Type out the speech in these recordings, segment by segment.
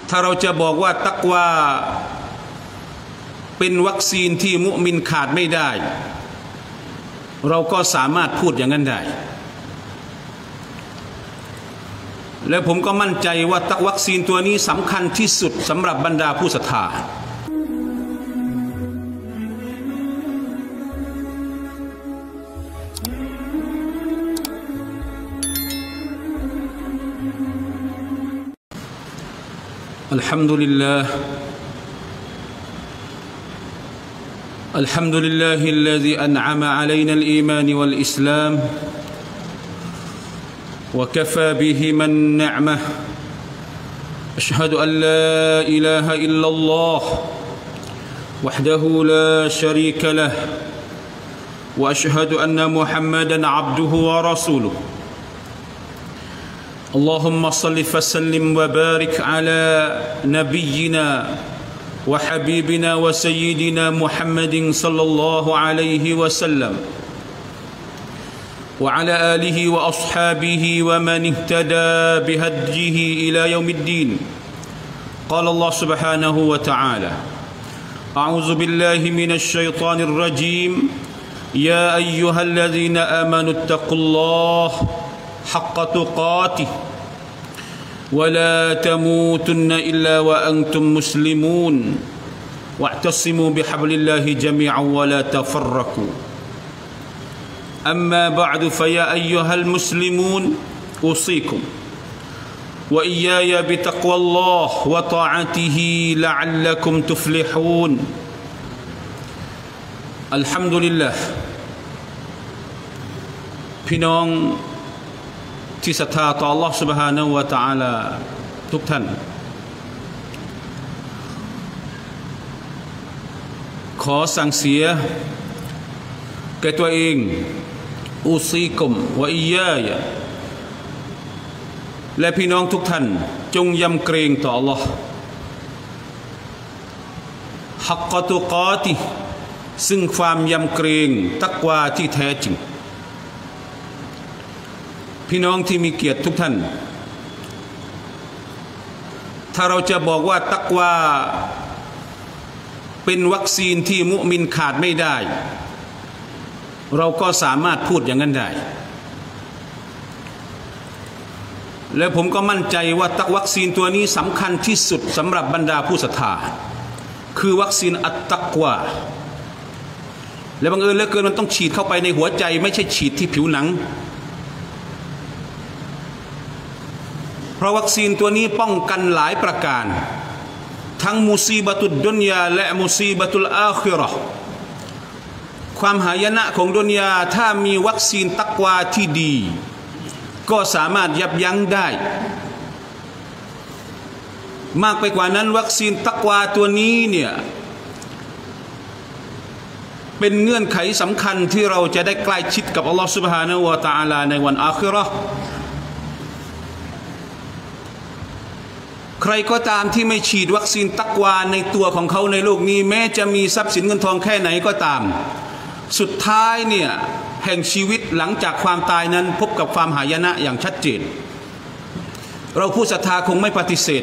ถ้าเราจะบอกว่าตักวาเป็นวัคซีนที่มุมินขาดไม่ได้เราก็สามารถพูดอย่างนั้นได้และผมก็มั่นใจว่าวัคซีนตัวนี้สำคัญที่สุดสำหรับบรรดาผู้ศรัทธาอัลฮัมดุลิลลาห์الحمد لله الذي أنعم علينا الإيمان والإسلام وكفى به من نعمة أشهد أن لا إله إلا الله وحده لا شريك له وأشهد أن محمدا عبده ورسوله اللهم صل وسلم وبارك على نبينا وحبيبنا وسيدنا محمد صلى الله عليه وسلم وعلى آله وأصحابه ومن اهتدى بهديه إلى يوم الدين قال الله سبحانه وتعالى أعوذ بالله من الشيطان الرجيم يا أيها الذين آمنوا اتقوا الله حق تقاته ولا تموتن إلا وأنتم مسلمون واعتصموا بحبل الله جميعا ولا تفرقوا أما بعد فيا أيها المسلمون أوصيكم وإياي بتقوى الله وطاعته لعلكم تفلحون الحمد لله พี่น้องที่ศรัทธาต่อ Allah سبحانه และ تعالى ทุกท่านขอสั่งเสียแก่ตัวเองอูซีกุมวะอียายะและพี่น้องทุกท่านจงยำเกรงต่อ Allah ฮักกะตุกาติซึ่งความยำเกรงตักวาที่แท้จริงพี่น้องที่มีเกียรติทุกท่านถ้าเราจะบอกว่าตักวาเป็นวัคซีนที่มุมินขาดไม่ได้เราก็สามารถพูดอย่างนั้นได้และผมก็มั่นใจว่าวัคซีนตัวนี้สำคัญที่สุดสำหรับบรรดาผู้ศรัทธาคือวัคซีนอัตตักวาและบังเอิญเหลือเกินมันต้องฉีดเข้าไปในหัวใจไม่ใช่ฉีดที่ผิวหนังเพราะวัคซีนตัวนี้ป้องกันหลายประการทั้งมุซีบะตุดดุนยาและมุซีบะตุลอาคิเราะห์ความหายนะของดุนยาถ้ามีวัคซีนตักวาที่ดีก็สามารถยับยั้งได้มากไปกว่านั้นวัคซีนตักวาตัวนี้เนี่ยเป็นเงื่อนไขสำคัญที่เราจะได้ใกล้ชิดกับอัลลอฮฺซุบฮานะฮูวะตะอาลาในวันอาคิเราะห์ใครก็ตามที่ไม่ฉีดวัคซีนตักวาในตัวของเขาในโลกนี้แม้จะมีทรัพย์สินเงินทองแค่ไหนก็ตามสุดท้ายเนี่ยแห่งชีวิตหลังจากความตายนั้นพบกับความหายนะอย่างชัดเจนเราผู้ศรัทธาคงไม่ปฏิเสธ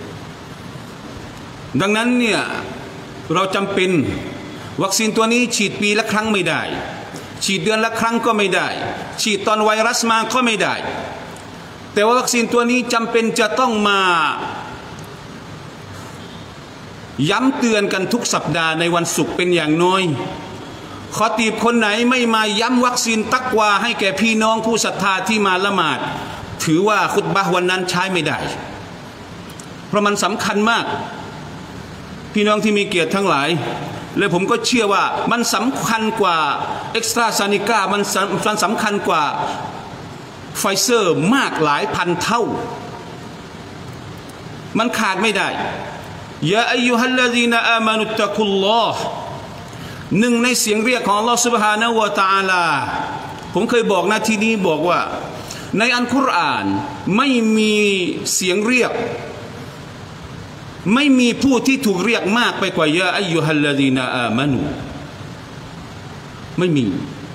ดังนั้นเนี่ยเราจำเป็นวัคซีนตัวนี้ฉีดปีละครั้งไม่ได้ฉีดเดือนละครั้งก็ไม่ได้ฉีดตอนไวรัสมาก็ไม่ได้แต่ว่าวัคซีนตัวนี้จำเป็นจะต้องมาย้ำเตือนกันทุกสัปดาห์ในวันศุกร์เป็นอย่างน้อยขอตีบคนไหนไม่มาย้ำวัคซีนตักวาให้แก่พี่น้องผู้ศรัทธาที่มาละหมาดถือว่าคุตบะห์วันนั้นใช้ไม่ได้เพราะมันสำคัญมากพี่น้องที่มีเกียรติทั้งหลายและผมก็เชื่อว่ามันสำคัญกว่าเอ็กซ์ตราซานิก้ามันสำคัญกว่าไฟเซอร์มากหลายพันเท่ามันขาดไม่ได้ยาอัยยูฮัลลซีนาอามานุตตะกุลลอฮ์หนึ่งในเสียงเรียกของอัลลอฮฺซุบฮานะฮูวะตะอาลาผมเคยบอกนะที่นี้บอกว่าในอัลกุรอานไม่มีเสียงเรียกไม่มีผู้ที่ถูกเรียกมากไปกว่ายาอัยยูฮัลลซีนาอามานูไม่มี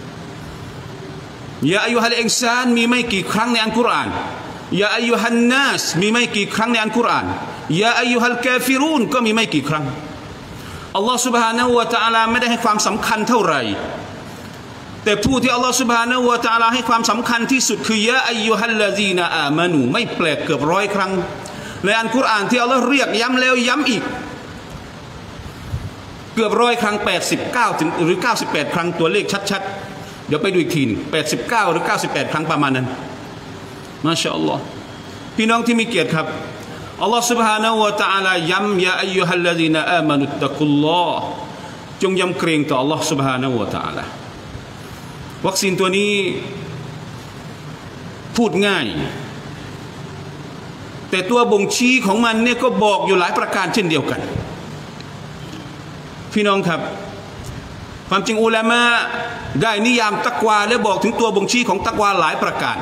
ยาอายุฮัลอินซานมีไม่กี่ครั้งในอัลกุรอานยาอายุฮันนัสมีไม่กี่ครั้งในอัลกุรอานยาอายุฮัลกาฟิรูนก็มีไม่กี่ครั้งอัลลอฮฺ سبحانه และ تعالى ไม่ได้ให้ความสำคัญเท่าไหร่แต่ผู้ที่อัลลอฮฺ سبحانه และ تعالى ให้ความสำคัญที่สุดคือยาอายุฮัลลาซีนาอามานูไม่แปลกเกือบ100 ครั้งในอัลกุรอานที่อัลลอฮฺเรียกย้ำแล้วย้ำอีกเกือบ100 ครั้ง89ถึงหรือ98 ครั้งตัวเลขชัดๆเดี๋ยวไปดูอีกทีนึง89หรือ98 ครั้งประมาณนั้นมาชาอัลลอฮ์พี่น้องที่มีเกียรติครับอัลลอฮ์ سبحانه และ تعالى ย้ำยาอายุฮัลลาซีนาอามานุตตะกุลลอฮ์จงยำเกรงต่ออัลลอฮ์ سبحانه และ تعالى วัคซีนตัวนี้พูดง่ายแต่ตัวบ่งชี้ของมันเนี่ยก็บอกอยู่หลายประการเช่นเดียวกันพี่น้องครับความจริงอุลามะได้นิยามตักวาและบอกถึงตัวบ่งชี้ของตักวาหลายประการ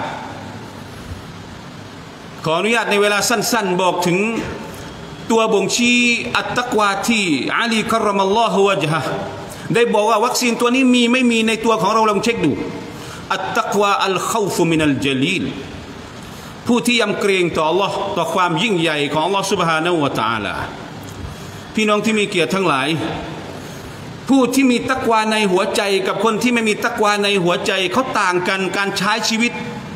ขออนุญาตในเวลาสั้นๆบอกถึงตัวบ่งชี้อัตตักวาที่อาลีกัรรอมัลลอฮุวะญฮะได้บอกว่าวัคซีนตัวนี้มีไม่มีในตัวของเราลองเช็คดูอัตตักวาอัลคอฟมินัลญะลีลผู้ที่ยำเกรงต่อ Allah ต่อความยิ่งใหญ่ของ Allah سبحانه และ تعالى พี่น้องที่มีเกียรติทั้งหลายผู้ที่มีตักวาในหัวใจกับคนที่ไม่มีตักวาในหัวใจเขาต่างกันการใช้ชีวิต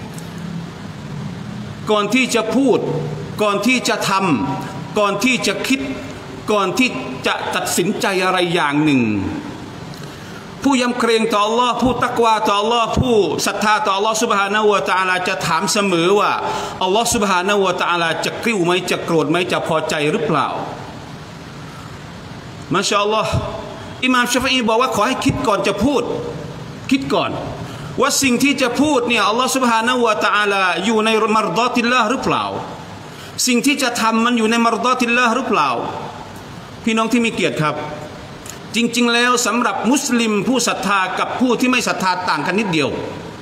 ก่อนที่จะพูดก่อนที่จะทำก่อนที่จะคิดก่อนที่จะตัดสินใจอะไรอย่างหนึ่งผู้ยำเกรงต่อ Allah ผู้ตักวาต่อ Allah ผู้ศรัทธาต่อ Allah سبحانه และ تعالى จะถามเสมอว่า Allah سبحانه และ تعالى จะกริ้วไหมจะโกรธไหมจะพอใจหรือเปล่ามาชาอัลลอฮ์อิหม่ามชาฟิอีบอกว่าขอให้คิดก่อนจะพูดคิดก่อนว่าสิ่งที่จะพูดเนี่ยอัลลอฮฺ سبحانه และ تعالى อยู่ในมารฎอติลลาห์หรือเปล่าสิ่งที่จะทำมันอยู่ในมารฎอติลลาห์หรือเปล่าพี่น้องที่มีเกียรติครับจริงๆแล้วสำหรับมุสลิมผู้ศรัทธากับผู้ที่ไม่ศรัทธาต่างกันนิดเดียว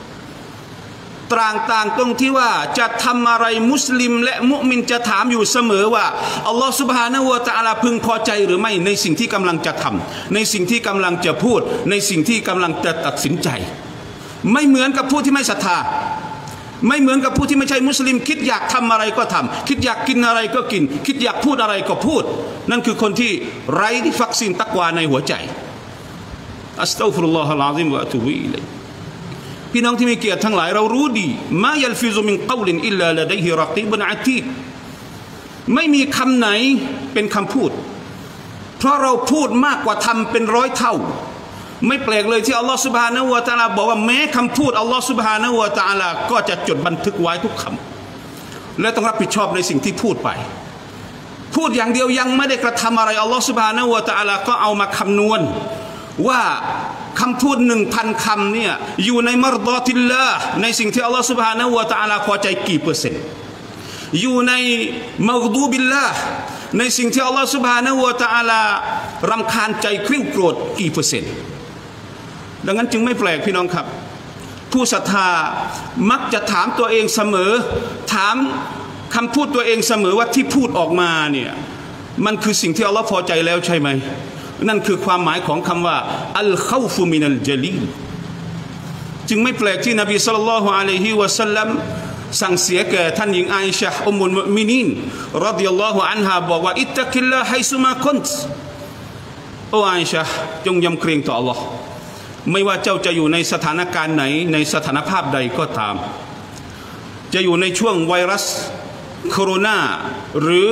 ต่างตรงที่ว่าจะทำอะไรมุสลิมและมุมินจะถามอยู่เสมอว่าอัลลอฮฺ سبحانه และ تعالى พึงพอใจหรือไม่ในสิ่งที่กำลังจะทำในสิ่งที่กำลังจะพูดในสิ่งที่กำลังจะตัดสินใจไม่เหมือนกับผู้ที่ไม่ศรัทธาไม่เหมือนกับผู้ที่ไม่ใช่มุสลิมคิดอยากทำอะไรก็ทำคิดอยากกินอะไรก็กินคิดอยากพูดอะไรก็พูดนั่นคือคนที่ไร้วัคซีนตักวาในหัวใจอัสตัฆฟิรุลลอฮะลอะซีมวะอะตูบิอิลัยฮิพี่น้องที่มีเกียรติทั้งหลายเรารู้ดีมายัลฟิซุมินกอลินอิลลาละดัยฮิรอกีบุนอะตีดไม่มีคำไหนเป็นคำพูดเพราะเราพูดมากกว่าทำเป็น100 เท่าไม่แปลกเลยที่อัลลอฮฺ سبحانه และ تعالى บอกว่าแม้คำพูดอัลลอฮฺ سبحانه และ تعالى ก็จะจดบันทึกไว้ทุกคำและต้องรับผิดชอบในสิ่งที่พูดไปพูดอย่างเดียวยังไม่ได้กระทำอะไรอัลลอฮฺ سبحانه และ تعالى ก็เอามาคำนวณว่าคำพูด1,000 คำเนี่ยอยู่ในมารฎอติลลาห์ในสิ่งที่อัลลอฮฺ سبحانه และ تعالى พอใจกี่เปอร์เซ็นต์อยู่ในมัฆฎูบิลลาห์ในสิ่งที่อัลลอฮฺ سبحانه และ تعالى รำคาญใจกริ้วโกรธกี่เปอร์เซ็นต์ดังนั้นจึงไม่แปลกพี่น้องครับผู้ศรัทธามักจะถามตัวเองเสมอถามคำพูดตัวเองเสมอว่าที่พูดออกมาเนี่ยมันคือสิ่งที่อัลลอฮ์พอใจแล้วใช่ไหมนั่นคือความหมายของคำว่าอัลคอฟุมินัลญะลีลจึงไม่แปลกที่นบีศ็อลลัลลอฮุอะลัยฮิวะซัลลัมสั่งเสียแก่ท่านหญิงอาอิชะห์อุมมุลมุอ์มินีนรอฎิยัลลอฮุอันฮาบอกว่าอิตตะกิลลาฮ์ไฮซุมากุนต์โอ้อาอิชะห์จงยำเกรงต่ออัลลอฮ์ไม่ว่าเจ้าจะอยู่ในสถานการณ์ไหนในสถานภาพใดก็ตามจะอยู่ในช่วงไวรัสโคโรนาหรือ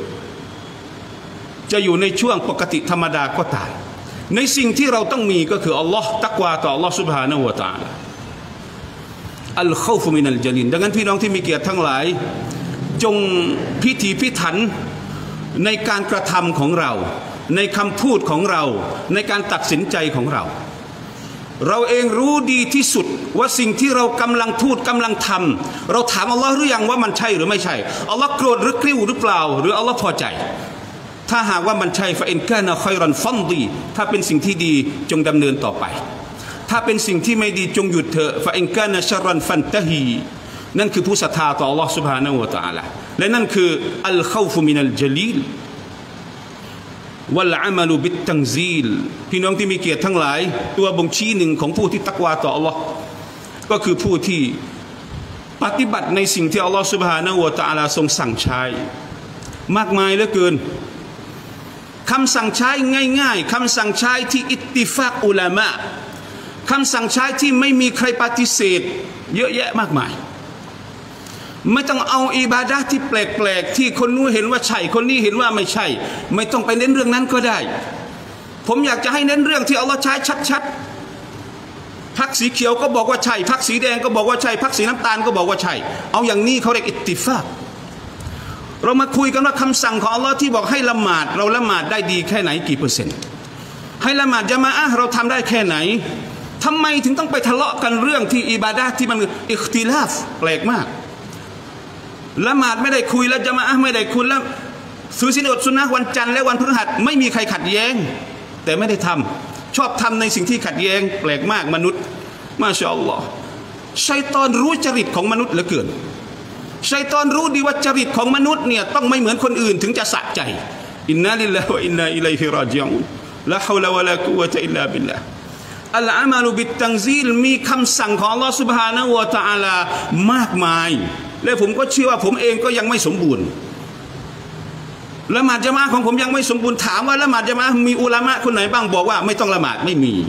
จะอยู่ในช่วงปกติธรรมดาก็ตามในสิ่งที่เราต้องมีก็คืออัลลอฮ์ตักวาต่ออัลลอฮ์ซุบฮานะฮูวะตะอาลาอัลคอฟุมินัลญะลีลดังนั้นพี่น้องที่มีเกียรติทั้งหลายจงพิถีพิถันในการกระทำของเราในคำพูดของเราในการตัดสินใจของเราเราเองรู้ดีที่สุดว่าสิ่งที่เรากำลังพูดกำลังทำเราถามอัลลอฮ์หรือยังว่ามันใช่หรือไม่ใช่อัลลอฮ์โกรธหรือกริ้วหรือเปล่าหรืออัลลอฮ์พอใจถ้าหากว่ามันใช่ฟะอินกานะค็อยรันฟัมดีถ้าเป็นสิ่งที่ดีจงดำเนินต่อไปถ้าเป็นสิ่งที่ไม่ดีจงหยุดเถอะฟะอินกานะชัรรันฟันตะฮีนั่นคือผู้ศรัทธาต่ออัลลอฮ์ سبحانه และ تعالى และนั่นคืออัลคอฟุมินัลญะลีลวัลอามัลุบิตตังซีลพี่น้องที่มีเกียรติทั้งหลายตัวบ่งชี้หนึ่งของผู้ที่ตักวาต่ออัลลอฮ์ก็คือผู้ที่ปฏิบัติในสิ่งที่อัลลอฮ์ سبحانه และ تعالى ทรงสั่งใช้มากมายเหลือเกินคำสั่งใช้ง่ายๆคำสั่งใช้ที่อิตติฟากอุลามะคำสั่งใช้ที่ไม่มีใครปฏิเสธเยอะแยะมากมายไม่ต้องเอาอิบาดะห์ที่แปลกๆที่คนนู้นเห็นว่าใช่คนนี้เห็นว่าไม่ใช่ไม่ต้องไปเน้นเรื่องนั้นก็ได้ผมอยากจะให้เน้นเรื่องที่อัลลอฮ์ใช้ชัดๆพรรคสีเขียวก็บอกว่าใช่พรรคสีแดงก็บอกว่าใช่พรรคสีน้ำตาลก็บอกว่าใช่เอาอย่างนี้เขาเรียกอิตติฟากเรามาคุยกันว่าคำสั่งของอัลลอฮ์ที่บอกให้ละหมาดเราละหมาดได้ดีแค่ไหนกี่เปอร์เซ็นต์ให้ละหมาดญะมาอะห์เราทำได้แค่ไหนทำไมถึงต้องไปทะเลาะกันเรื่องที่อิบาดะห์ที่มันอิคติลาฟแปลกมากละหมาดไม่ได้คุยแล้วญะมาอะห์ไม่ได้คุยแล้วถือศีลอดสุนนะวันจันทร์และวันพฤหัสไม่มีใครขัดแย้งแต่ไม่ได้ทำชอบทำในสิ่งที่ขัดแย้งแปลกมากมนุษย์มาชาอัลลอฮ์ชัยฏอนรู้จริตของมนุษย์เหลือเกินชัยฏอนรู้ดีว่าจริตของมนุษย์เนี่ยต้องไม่เหมือนคนอื่นถึงจะสะใจอินนาลิลลาฮิวะอินนาอิลัยฮิรอญิอูนลาฮาวละวะลากุวะตะอิลลาบิลลาห์อัลอามัลุบิตตังซีลมีคำสั่งของอัลลอฮ์ซุบฮานะฮูวะตะอาลามากมายและผมก็เชื่อว่าผมเองก็ยังไม่สมบูรณ์ละหมาดญะมาอะห์ของผมยังไม่สมบูรณ์ถามว่าละหมาดญะมาอะห์มีอุลามะคนไหนบ้างบอกว่าไม่ต้องละหมาดไม่มี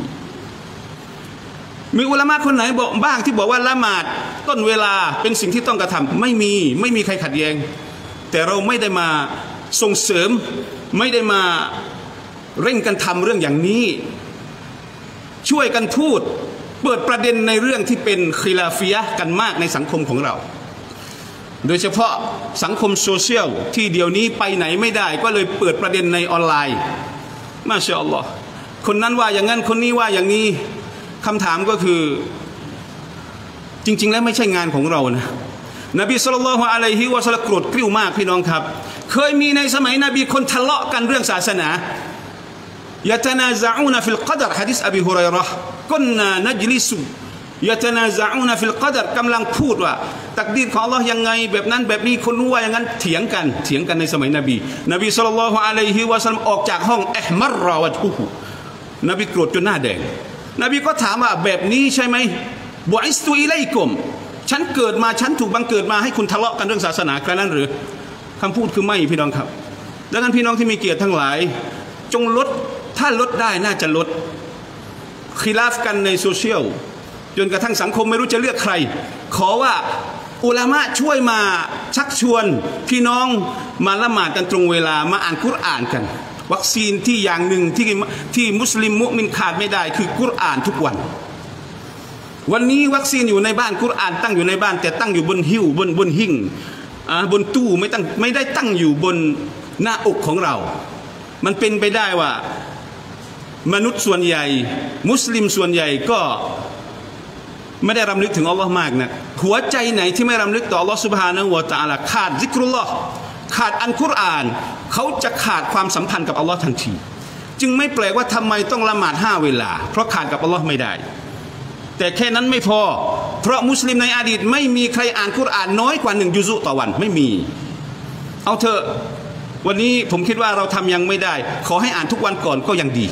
อุลามะคนไหนบอกบ้างที่บอกว่าละหมาดต้นเวลาเป็นสิ่งที่ต้องกระทำไม่มีใครขัดแย้งแต่เราไม่ได้มาส่งเสริมไม่ได้มาเร่งกันทำเรื่องอย่างนี้ช่วยกันพูดเปิดประเด็นในเรื่องที่เป็นคิลาฟียะห์กันมากในสังคมของเราโดยเฉพาะสังคมโซเชียลที่เดี๋ยวนี้ไปไหนไม่ได้ก็เลยเปิดประเด็นในออนไลน์มาชาอัลลอฮ์คนนั้นว่าอย่างนั้นคนนี้ว่าอย่างนี้คำถามก็คือจริงๆแล้วไม่ใช่งานของเรานะนบีศ็อลลัลลอฮุอะลัยฮิวะซัลลัมโกรธกริ้วมากพี่น้องครับเคยมีในสมัยนบีคนทะเลาะกันเรื่องศาสนายะตะนาซะอูนฟิลกอดรหะดีษอบีฮุรัยเราะห์กุนนานัจลิซุยะตะนาซะอูนฟิลกอดรกำลังพูดว่าตักดีรของอัลเลาะห์ยังไงแบบนั้นแบบนี้คนรู้ว่าอย่างนั้นเถียงกันในสมัยนบีศ็อลลัลลอฮุอะลัยฮิวะซัลลัมออกจากห้องอิห์มัรรอวะจฮุนบีโกรธจนหน้าแดงนบีก็ถามว่าแบบนี้ใช่ไหมบุอิสตุอิลัยกุมฉันเกิดมาฉันถูกบังเกิดมาให้คุณทะเลาะกันเรื่องศาสนาแค่นั้นหรือคำพูดคือไม่พี่น้องครับดังนั้นพี่น้องที่มีเกียรติทั้งหลายจงลดถ้าลดได้น่าจะลดคิลาฟกันในโซเชียลจนกระทั่งสังคมไม่รู้จะเลือกใครขอว่าอุลามะช่วยมาชักชวนพี่น้องมาละหมาดกันตรงเวลามาอ่านกุรอานกันวัคซีนที่อย่างหนึ่งที่มุสลิมมุมินขาดไม่ได้คือกุรอานทุกวันนี้วัคซีนอยู่ในบ้านกุรอานตั้งอยู่ในบ้านแต่ตั้งอยู่บนหิ้วบนหิ้งบนตู้ไม่ได้ตั้งอยู่บนหน้าอกของเรามันเป็นไปได้ว่ามนุษย์ส่วนใหญ่มุสลิมส่วนใหญ่ก็ไม่ได้รำลึกถึงอัลลอฮ์มากนะหัวใจไหนที่ไม่รำลึกต่ออัลลอฮ์ซุบฮานะฮูวะตะอาลาขาดซิกรุลลอฮ์ขาดอัลกุรอานเขาจะขาดความสัมพันธ์กับอัลลอฮ์ทันทีจึงไม่แปลกว่าทำไมต้องละหมาด5 เวลาเพราะขาดกับอัลลอฮ์ไม่ได้แต่แค่นั้นไม่พอเพราะมุสลิมในอดีตไม่มีใครอ่านกุรอานน้อยกว่า1 ยุซุต่อวันไม่มีเอาเถอะวันนี้ผมคิดว่าเราทำยังไม่ได้ขอให้อ่านทุกวันก่อนก็ยังดี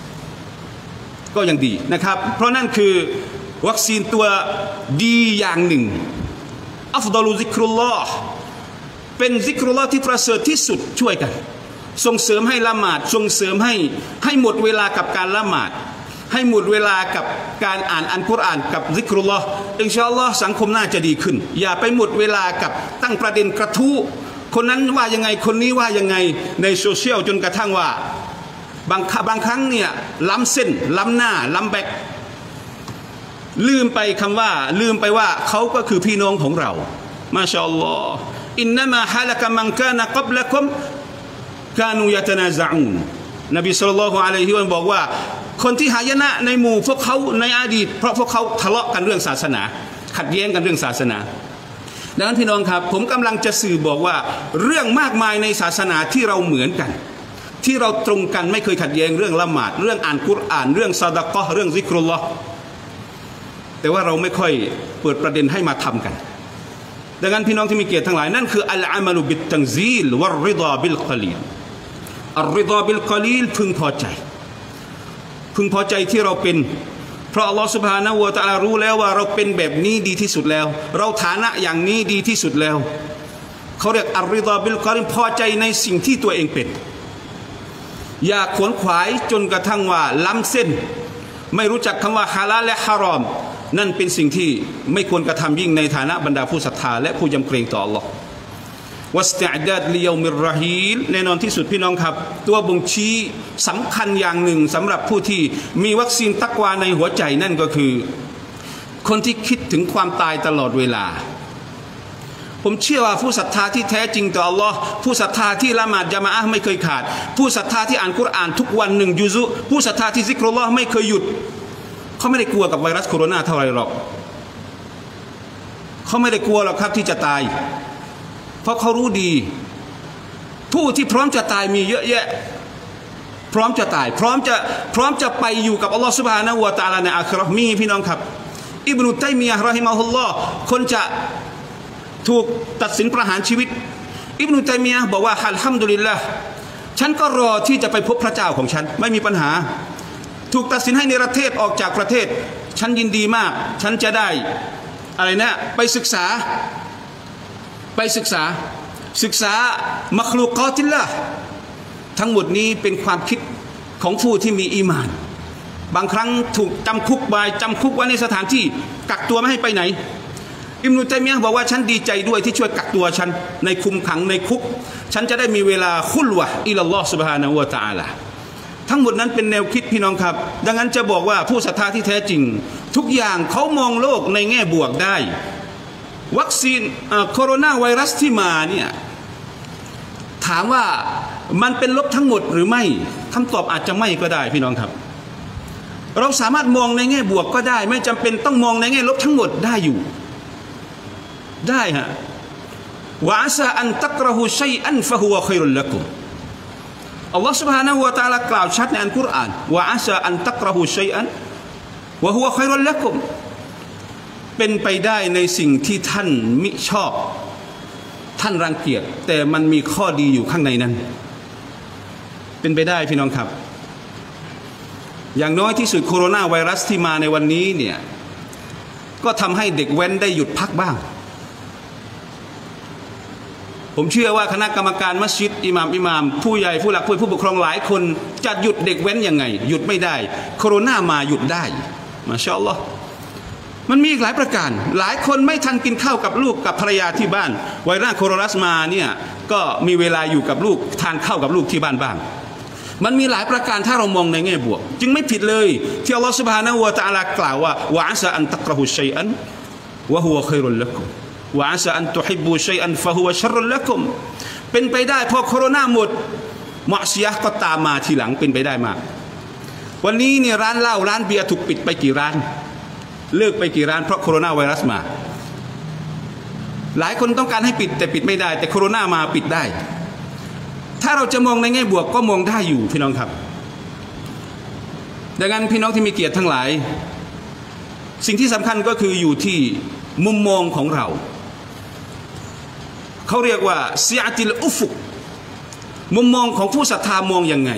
นะครับเพราะนั่นคือวัคซีนตัวดีอย่างหนึ่งอัฟฎอลุซิกรุลลอฮ์เป็นซิกรุลลอฮ์ที่ประเสริฐที่สุดช่วยกันส่งเสริมให้ละหมาดส่งเสริมให้หมดเวลากับการละหมาดให้หมดเวลากับการอ่านอัลกุรอานกับซิกรุลลอฮ์อินชาอัลลอฮ์สังคมน่าจะดีขึ้นอย่าไปหมดเวลากับตั้งประเด็นกระทู้คนนั้นว่ายังไงคนนี้ว่ายังไงในโซเชียลจนกระทั่งว่าบางครั้งเนี่ยล้ำเส้นล้ำหน้าล้ำแบกลืมไปว่าเขาก็คือพี่น้องของเรามาชาอัลลอฮ์อินนัมาฮะละกะมันกานะกับละกุมกานูยะตะนาซะอูนนบีศ็อลลัลลอฮุอะลัยฮิวะซัลลัมบอกว่าคนที่หายนะในหมู่พวกเขาในอดีตเพราะพวกเขาทะเลาะกันเรื่องศาสนาขัดแย้งกันเรื่องศาสนาดังนั้นพี่น้องครับผมกำลังจะสื่อบอกว่าเรื่องมากมายในศาสนาที่เราเหมือนกันที่เราตรงกันไม่เคยขัดแย้งเรื่องละหมาดเรื่องอ่านกุรอานเรื่องซะดะเกาะห์เรื่องซิกรุลลอฮ์แต่ว่าเราไม่ค่อยเปิดประเด็นให้มาทำกันดังนั้นพี่น้องที่มีเกียรติทั้งหลายนั่นคืออัลอามัลุบิตตังซีลวัรริฎาบิลกอลีลอัรริฎาบิลกอลีลพึงพอใจที่เราเป็นเพราะอัลลอฮฺซุบฮานะฮูวะตะอาลารู้แล้วว่าเราเป็นแบบนี้ดีที่สุดแล้วเราฐานะอย่างนี้ดีที่สุดแล้วเขาเรียกอัรริฎอบิลกอริมพอใจในสิ่งที่ตัวเองเป็นอย่าขวนขวายจนกระทั่งว่าล้ำเส้นไม่รู้จักคำว่าฮาลาลและฮารอมนั่นเป็นสิ่งที่ไม่ควรกระทำยิ่งในฐานะบรรดาผู้ศรัทธาและผู้ยำเกรงต่อ Allah วัสติอดาดลิยอมิรรฮีลแน่นอนที่สุดพี่น้องครับตัวบ่งชี้สำคัญอย่างหนึ่งสำหรับผู้ที่มีวัคซีนตักวาในหัวใจนั่นก็คือคนที่คิดถึงความตายตลอดเวลาผมเชื่อว่าผู้ศรัทธาที่แท้จริงต่อ Allah ผู้ศรัทธาที่ละหมาดญะมาอะห์ไม่เคยขาดผู้ศรัทธาที่อ่านกุรอานทุกวันหนึ่งยุซุผู้ศรัทธาที่ซิกรุลลอฮ์ไม่เคยหยุดเขาไม่ได้กลัวกับไวรัสโคโรนาเท่าไรหรอกเขาไม่ได้กลัวหรอกครับที่จะตายเพราะเขารู้ดีผู้ที่พร้อมจะตายมีเยอะแยะพร้อมจะตายพร้อมจะไปอยู่กับอัลลอฮฺซุบฮานะฮูวะตะอาลาในอาคิเราะห์มีพี่น้องครับอิบนุตัยมียะห์รอฮิมะฮุลลอฮ์คนจะถูกตัดสินประหารชีวิตอิบนุตัยมียะห์บอกว่าอัลฮัมดุลิลละห์ฉันก็รอที่จะไปพบพระเจ้าของฉันไม่มีปัญหาถูกตัดสินให้เนรเทศออกจากประเทศฉันยินดีมากฉันจะได้อะไรนะไปศึกษามัคลูกอติลละห์ทั้งหมดนี้เป็นความคิดของผู้ที่มีอีหม่านบางครั้งถูกจำคุกไว้ในสถานที่กักตัวไม่ให้ไปไหนอิบนุตัยมียะห์บอกว่าฉันดีใจด้วยที่ช่วยกักตัวฉันในคุมขังในคุกฉันจะได้มีเวลาคุลวะอิลลัลลอฮฺซุบฮานะฮูวะตะอาลาทั้งหมดนั้นเป็นแนวคิดพี่น้องครับดังนั้นจะบอกว่าผู้ศรัทธาที่แท้จริงทุกอย่างเขามองโลกในแง่บวกได้วัคซีนโคโรนาไวรัสที่มาเนี่ยถามว่ามันเป็นลบทั้งหมดหรือไม่คำตอบอาจจะไม่ก็ได้พี่น้องครับเราสามารถมองในแง่บวกก็ได้ไม่จำเป็นต้องมองในแง่ลบทั้งหมดได้อยู่ได้ฮะวะอาซาอันตักรหูชัยอันฟะฮุวะค็อยรุลละกุมอัลลอฮฺ سبحانه และ تعالى กล่าวชัดในอัลกุรอานวะอาซาอันตักรหูชัยอันวะฮุวะค็อยรุลละกุมเป็นไปได้ในสิ่งที่ท่านมิชอบท่านรังเกียจแต่มันมีข้อดีอยู่ข้างในนั้นเป็นไปได้พี่น้องครับอย่างน้อยที่สุดโคโรนาไวรัสที่มาในวันนี้เนี่ยก็ทำให้เด็กแว้นได้หยุดพักบ้างผมเชื่อว่าคณะกรรมการมัสยิดอิหม่ามผู้ใหญ่ผู้หลักผู้ปกครองหลายคนจะหยุดเด็กแว้นยังไงหยุดไม่ได้โคโรนามาหยุดได้มาชาอัลลอฮ์มันมีอีกหลายประการหลายคนไม่ทันกินข้าวกับลูกกับภรรยาที่บ้านไวรัสโคโรนามาเนี่ยก็มีเวลาอยู่กับลูกทานข้าวกับลูกที่บ้านบ้างมันมีหลายประการถ้าเรามองในแง่บวกจึงไม่ผิดเลยที่อัลลอฮฺ سبحانه และ تعالى กล่าวว่าวะอาซาอันตักรหูชัยอันวะฮุวะค็อยรุลละกุมวะอาซาอันตุฮิบบูชัยอันฟะฮุวะชัรรุลละกุมเป็นไปได้พอโคโรนาหมดมะซียะห์ก็ตามมาทีหลังเป็นไปได้มากวันนี้เนี่ยร้านเหล้าร้านเบียร์ถูกปิดไปกี่ร้านเลิกไปกี่ร้านเพราะโคโรนาไวรัสมาหลายคนต้องการให้ปิดแต่ปิดไม่ได้แต่โคโรนามาปิดได้ถ้าเราจะมองในแง่บวกก็มองได้อยู่พี่น้องครับดังนั้นพี่น้องที่มีเกียรติทั้งหลายสิ่งที่สำคัญก็คืออยู่ที่มุมมองของเราเขาเรียกว่าซิอาติลอุฟุกมุมมองของผู้ศรัทธามองยังไง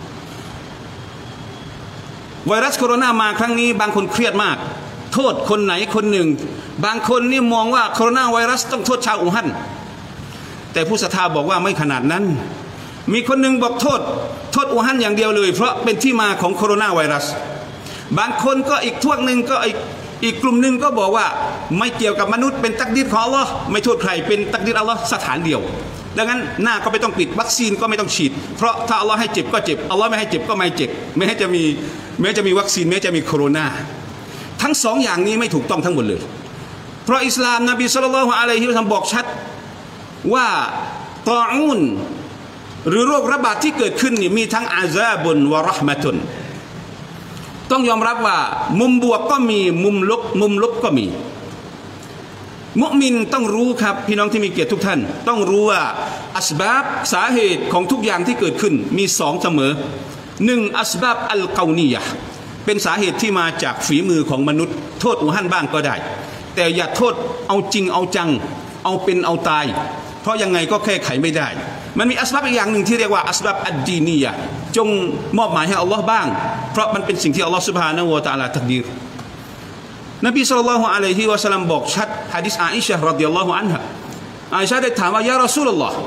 ไวรัสโคโรนามาครั้งนี้บางคนเครียดมากโทษคนไหนคนหนึ่งบางคนนี่มองว่าโคโรนาไวรัสต้องโทษชาวอู่ฮั่นแต่ผู้ศรัทธาบอกว่าไม่ขนาดนั้นมีคนหนึ่งบอกโทษอู่ฮั่นอย่างเดียวเลยเพราะเป็นที่มาของโคโรนาไวรัสบางคนก็อีกพวกหนึ่งก็อีกกลุ่มหนึ่งก็บอกว่าไม่เกี่ยวกับมนุษย์เป็นตักดีรของอัลลอฮ์ไม่โทษใครเป็นตักดีรอัลลอฮ์สถานเดียวดังนั้นหน้าก็ไม่ต้องปิดวัคซีนก็ไม่ต้องฉีดเพราะถ้าอัลลอฮ์ให้เจ็บก็เจ็บอัลลอฮ์ไม่ให้เจ็บก็ไม่เจ็บแม้จะมีวัคซีนแม้จะมีโคโรนาทั้งสองอย่างนี้ไม่ถูกต้องทั้งหมดเลยเพราะอิสลามนบีศ็อลลัลลอฮุอะลัยฮิวะซัลลัมบอกชัดว่าตออูนหรือโรคระบาดที่เกิดขึ้นนี่มีทั้งอาซาบุนวะเราะห์มะตุนต้องยอมรับว่ามุมบวกก็มีมุมลบก็มีมุมินต้องรู้ครับพี่น้องที่มีเกียรติทุกท่านต้องรู้ว่าอัสบาบสาเหตุของทุกอย่างที่เกิดขึ้นมีสองเสมอหนึ่งอัสบาบอัลกาวนียะห์เป็นสาเหตุที่มาจากฝีมือของมนุษย์โทษอู่ฮั่นบ้างก็ได้แต่อย่าโทษเอาจริงเอาจังเอาเป็นเอาตายเพราะยังไงก็แก้ไขไม่ได้มันมีอัสบับอีกอย่างหนึ่งที่เรียกว่าอัสบับอัดดีนียะห์จงมอบหมายให้อัลลอฮ์บ้างเพราะมันเป็นสิ่งที่อัลลอฮ์ซุบฮานะฮูวะตะอาลาตักดีรนบีศ็อลลัลลอฮุอะลัยฮิวะซัลลัมบอกชัดหะดีษอาอิชะฮ์รอฎิยัลลอฮุอันฮาอาอิชะห์ได้ถามว่ายารอซูลุลลอฮ์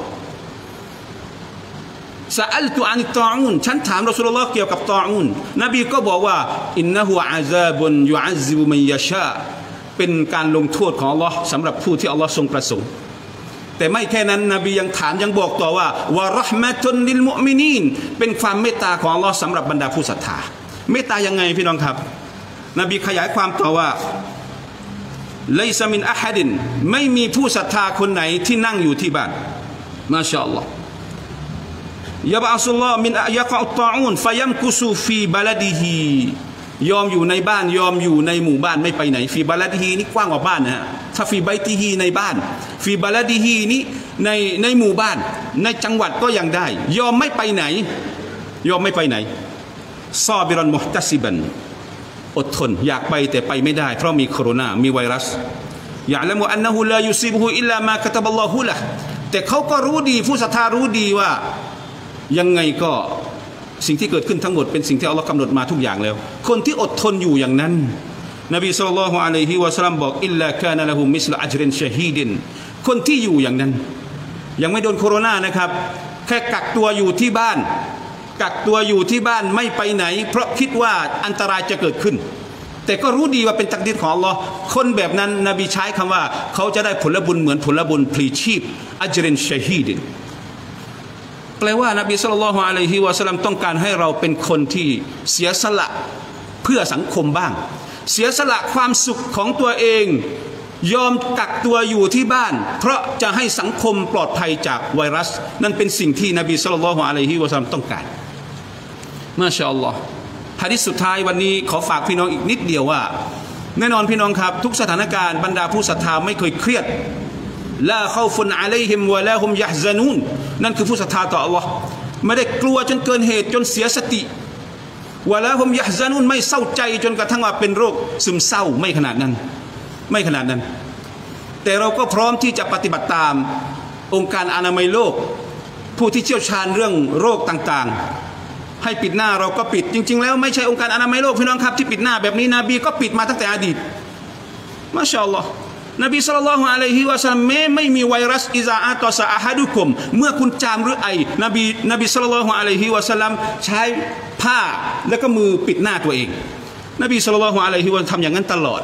ซะอัลตุอานิตตออูนฉันถามรอซูลุลลอฮ์เกี่ยวกับตออูนนบีก็บอกว่าอินนะฮูอาซาบุนยุอัซซิบุมันยะชาเป็นการลงโทษของอัลลอฮ์สำหรับผู้ที่อัลลอฮ์ทรงประสงค์แต่ไม่แค่นั้นนบียังถามยังบอกต่อว่าวะเราะห์มะตุนลิลมุอ์มินีนเป็นความเมตตาของอัลลอฮ์สำหรับบรรดาผู้ศรัทธาเมตตายังไงพี่น้องครับนบีขยายความต่อว่าไลซะมินอะฮัดินไม่มีผู้ศรัทธาคนไหนที่นั่งอยู่ที่บ้านมาชาอัลลอฮ์ยะบะอัสุลลอฮ์มินอะยะกะอุตตออูนฟะยัมกุซูฟีบะลดิฮียอมอยู่ในบ้านยอมอยู่ในหมู่บ้านไม่ไปไหนฟีบะลดิฮีนี่กว้างกว่าบ้านนะฮะถ้าฟีไบติฮีในบ้านฟีบะลดิฮีนี่ในหมู่บ้านในจังหวัดก็ยังได้ยอมไม่ไปไหนยอมไม่ไปไหนซอบิรันมุฮตัซิบันอดทนอยากไปแต่ไปไม่ได้เพราะมีโควิดมีไวรัสยะละมุอันนะฮูลายุซีบุฮูอิลลามากะตะบัลลอฮุละแต่เขาก็รู้ดีผู้ศรัทธารู้ดีว่ายังไงก็สิ่งที่เกิดขึ้นทั้งหมดเป็นสิ่งที่อัลลอฮ์กำหนดมาทุกอย่างแล้วคนที่อดทนอยู่อย่างนั้นนบีศ็อลลัลลอฮุอะลัยฮิวะซัลลัมบอกอิลลากานะละฮูมิสลอัจรินชะฮีดินคนที่อยู่อย่างนั้นยังไม่โดนโควิดนะครับแค่กักตัวอยู่ที่บ้านกักตัวอยู่ที่บ้านไม่ไปไหนเพราะคิดว่าอันตรายจะเกิดขึ้นแต่ก็รู้ดีว่าเป็นตักดีรของอัลลอฮ์คนแบบนั้นนบีใช้คำว่าเขาจะได้ผลบุญเหมือนผลบุญพลีชีพอัจรินชะฮีดินแปลว่านบีศ็อลลัลลอฮุอะลัยฮิวะซัลลัมต้องการให้เราเป็นคนที่เสียสละเพื่อสังคมบ้างเสียสละความสุขของตัวเองยอมกักตัวอยู่ที่บ้านเพราะจะให้สังคมปลอดภัยจากไวรัสนั่นเป็นสิ่งที่นบีศ็อลลัลลอฮุอะลัยฮิวะซัลลัมต้องการมาชาอัลลอฮ์หะดีษสุดท้ายวันนี้ขอฝากพี่น้องอีกนิดเดียวว่าแน่นอนพี่น้องครับทุกสถานการณ์บรรดาผู้ศรัทธาไม่เคยเครียดลาคอฟุนอะลัยฮิมวะลาฮุมยะฮซะนูนนั่นคือผู้ศรัทธาต่ออัลลอฮ์ไม่ได้กลัวจนเกินเหตุจนเสียสติวะลาฮุมยะฮซะนูนไม่เศร้าใจจนกระทั่งว่าเป็นโรคซึมเศร้าไม่ขนาดนั้นไม่ขนาดนั้นแต่เราก็พร้อมที่จะปฏิบัติตามองค์การอนามัยโลกผู้ที่เชี่ยวชาญเรื่องโรคต่างๆให้ปิดหน้าเราก็ปิดจริงๆแล้วไม่ใช่องค์การอนามัยโลกพี่น้องครับที่ปิดหน้าแบบนี้นบีก็ปิดมาตั้งแต่อดีตมาชาอัลลอฮ์นบีศ็อลลัลลอฮุอะลัยฮิวะซัลลัมไม่มีไวรัสอิซาอะตอซะอะฮัดุกุมเมื่อคุณจามหรือไอนบีศ็อลลัลลอฮุอะลัยฮิวะซัลลัมใช้ผ้าแล้วก็มือปิดหน้าตัวเองนบีศ็อลลัลลอฮุอะลัยฮิวะซัลลัมทำอย่างนั้นตลอด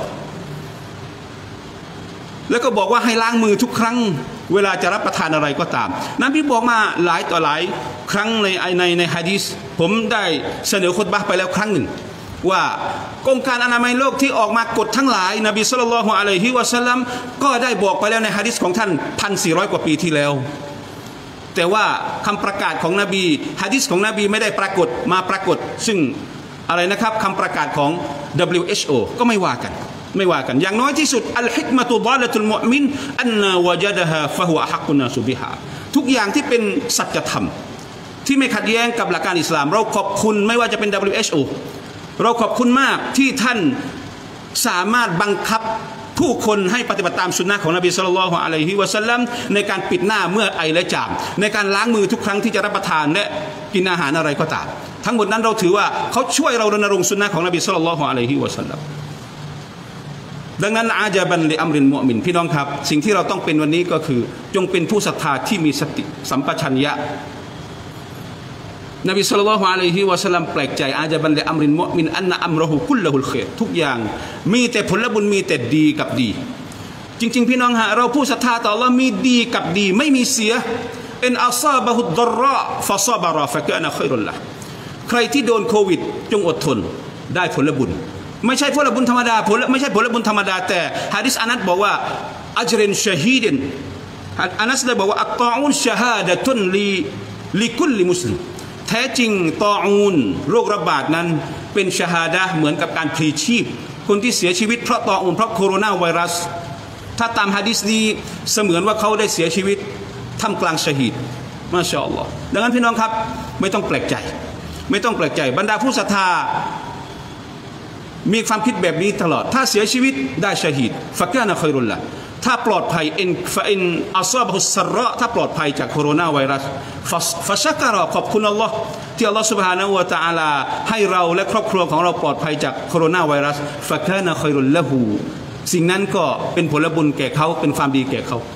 แล้วก็บอกว่าให้ล้างมือทุกครั้งเวลาจะรับประทานอะไรก็ตามนบีบอกมาหลายต่อหลายครั้งในหะดีษผมได้เสนอคุตบะห์ไปแล้วครั้งหนึ่งว่าองค์การอนามัยโลกที่ออกมากฎทั้งหลายนบีศ็อลลัลลอฮุอะลัยฮิวะซัลลัมก็ได้บอกไปแล้วในหะดีษของท่าน 1,400 กว่าปีที่แล้วแต่ว่าคำประกาศของนบีหะดีษของนบีไม่ได้ปรากฏซึ่งอะไรนะครับคำประกาศของ WHO ก็ไม่ว่ากันอย่างน้อยที่สุดอัลฮิกมะตุฎอละตุลมุอ์มินอันนาวะญะดะฮาฟะฮุวะอะฮักกุนนาซุบิฮาทุกอย่างที่เป็นสัจธรรมที่ไม่ขัดแย้งกับหลักการอิสลามเราขอบคุณไม่ว่าจะเป็น WHO เราขอบคุณมากที่ท่านสามารถบังคับผู้คนให้ปฏิบัติตามสุนนะของนบีศ็อลลัลลอฮุอะลัยฮิวะซัลลัมในการปิดหน้าเมื่อไอและจามในการล้างมือทุกครั้งที่จะรับประทานและกินอาหารอะไรก็ตามทั้งหมดนั้นเราถือว่าเขาช่วยเรารณรงค์สุนนะของนบีศ็อลลัลลอฮุอะลัยฮิวะซัลลัมดังนั้นอาญาบันลิอัมรินมุอ์มินพี่น้องครับสิ่งที่เราต้องเป็นวันนี้ก็คือจงเป็นผู้ศรัทธาที่มีสติสัมปชัญญะนบีศ็อลลัลลอฮุอะลัยฮิวะซัลลัมแปลกใจอาญาบันลิอัมรินมุอ์มินอันนะอัมรอฮุกุลละฮุลค็รทุกอย่างมีแต่ผลบุญมีแต่ดีกับดีจริงๆพี่น้องฮะเราผู้ศรัทธาต่ออัลเลาะห์มีดีกับดีไม่มีเสียอินอัศอบะฮุดฎอรเราะฟะศอบะรอฟะกะนะค็อยรุลละใครที่โดนโควิดจงอดทนได้ผลบุญไม่ใช่ผลบุญธรรมดาไม่ใช่ผลบุญธรรมดาแต่หะดีษอานัสบอกว่าอัจรินชะฮีดินอานัสได้บอกว่าอัตตออูนชะฮาดะตุนลิกุลลิมุสลิมแท้จริงตออูนโรคระบาดนั้นเป็นชะฮาดะห์เหมือนกับการพลีชีพคนที่เสียชีวิตเพราะตออูนเพราะโคโรนาไวรัสถ้าตามหะดีษนี้เสมือนว่าเขาได้เสียชีวิตท่ามกลางชะฮีดมาชาอัลลอฮ์ดังนั้นพี่น้องครับไม่ต้องแปลกใจบรรดาผู้ศรัทธามีความคิดแบบนี้ตลอดถ้าเสียชีวิตได้ชะฮีดฟะกานะค็อยรุลละถ้าปลอดภัยอินอัศอบะฮุสรเราะถ้าปลอดภัยจากโคโรนาไวรัสฟะชักเราะขอบคุณอัลลอฮ์ที่อัลลอฮ์ซุบฮานะฮูวะตะอาลาให้เราและครอบครัวของเราปลอดภัยจากโคโรนาไวรัสฟะกานะค็อยรุลละฮูสิ่งนั้นก็เป็นผลบุญแก่เขาเป็นความดีแก่เขา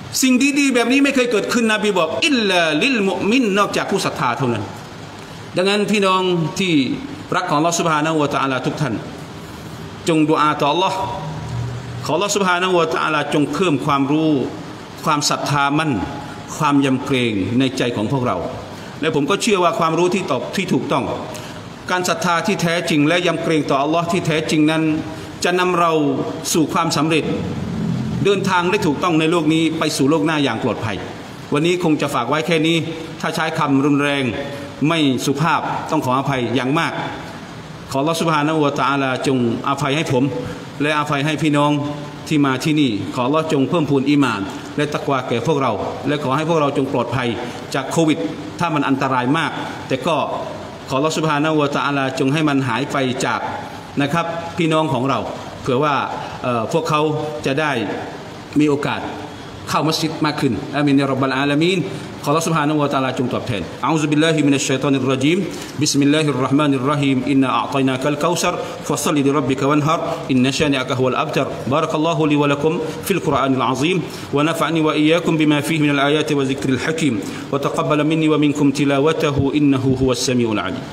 สิ่งดีๆแบบนี้ไม่เคยเกิดขึ้นนบีบอกอิลลาลิลมุมินนอกจากผู้ศรัทธาเท่านั้นดังนั้นพี่น้องที่รักของอัลลอฮฺซุบฮานะฮูวะตะอาลาทุกท่านจงดุอาต่ออัลลอฮฺขออัลลอฮฺซุบฮานะฮูวะตะอาลาจงเพิ่มความรู้ความศรัทธามั่นความยำเกรงในใจของพวกเราและผมก็เชื่อว่าความรู้ที่ถูกต้องการศรัทธาที่แท้จริงและยำเกรงต่ออัลลอฮ์ที่แท้จริงนั้นจะนำเราสู่ความสำเร็จเดินทางได้ถูกต้องในโลกนี้ไปสู่โลกหน้าอย่างปลอดภัยวันนี้คงจะฝากไว้แค่นี้ถ้าใช้คำรุนแรงไม่สุภาพต้องขออภัยอย่างมากขออัลลอฮฺซุบฮานะฮูวะตะอาลาจงอภัยให้ผมและอภัยให้พี่น้องที่มาที่นี่ขออัลลอฮฺจงเพิ่มพูนอีหม่านและตักวาแก่พวกเราและขอให้พวกเราจงปลอดภัยจากโควิดถ้ามันอันตรายมากแต่ก็ขออัลลอฮฺซุบฮานะฮูวะตะอาลาจงให้มันหายไปจากนะครับพี่น้องของเราเผื่อว่าพวกเขาจะได้มีโอกาสเข้ามัสยิดมากขึ้นอามีนยาร็อบบัลอาลามีนขออัลลอฮฺ سبحانه และ تعالى จงตอบแทนอะอูซุบิลลาฮิมินัชชัยฏอนิรเราะญีมบิสมิลลาฮิรเราะห์มานิรเราะฮีมอินนาอะอ์ฏอยนากัลกอซัรฟัศลิลิร็อบบิกะวันฮัรอินนะชานิอะกะฮุวัลอับตัรบารักัลลอฮุลีวะละกุมฟิลกุรอานิลอะซีมวะนะฟะนีวะอียากุมบิมาฟีฮิมินัลอายาติวะซิกริลฮะกีมวะตะกับบะละมินนีวะมินกุมติลาวะตะฮูอินนะฮูฮุวัสซะมีอุลอะลีม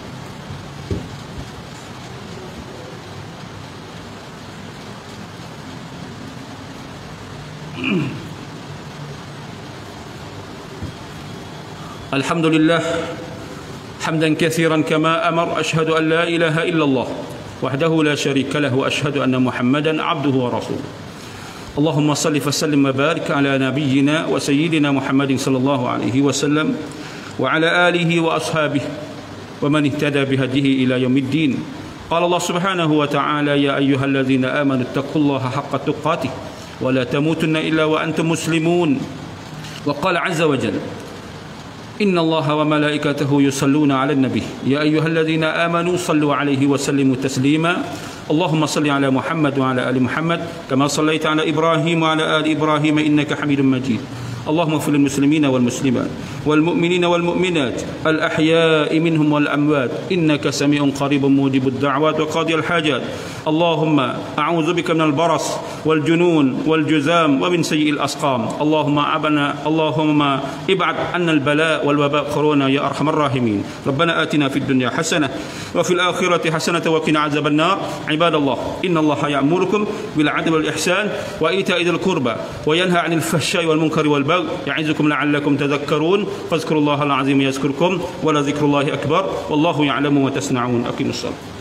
الحمد لله حمدا كثيرا كما أمر أشهد أن لا إله إلا الله وحده لا شريك له وأشهد أن محمدا عبده ورسوله اللهم صل وسلم وبارك على نبينا وسيدنا محمد صلى الله عليه وسلم وعلى آله وأصحابه ومن اهتدى بهديه إلى يوم الدين قال الله سبحانه وتعالى يا أيها الذين آمنوا اتقوا الله حق تقاته ولا تموتن إلا وأنتم مسلمون وقال عز وجل إن الله وملائكته يصلون على النبي يا أيها الذين آمنوا صلوا عليه وسلموا تسليما اللهم صل على محمد وعلى آل محمد كما صليت على إبراهيم وعلى آل إبراهيم إنك حميد مجيد اللهم اغفر للمسلمين والمسلمات والمؤمنين والمؤمنات الأحياء منهم والأموات إنك سميع قريب مجيب الدعوات وقاضي الحاجات اللهم أعوذ بك من البرص والجنون والجذام ومن سيء الأسقام اللهم ابعد عنا البلاء والوباء كورونا يا أرحم الراحمين ربنا آتنا في الدنيا حسنة وفي الآخرة حسنة وقنا عذاب النار عباد الله إن الله يأمركم بالعدل والإحسان وإيتاء ذي القربى وينهى عن الفحشاء والمنكر والبغي يعظكم لعلكم تذكرون فاذكروا الله العظيم يذكركم ولذكر الله أكبر والله يعلم ما تصنعون أقيموا الصلاة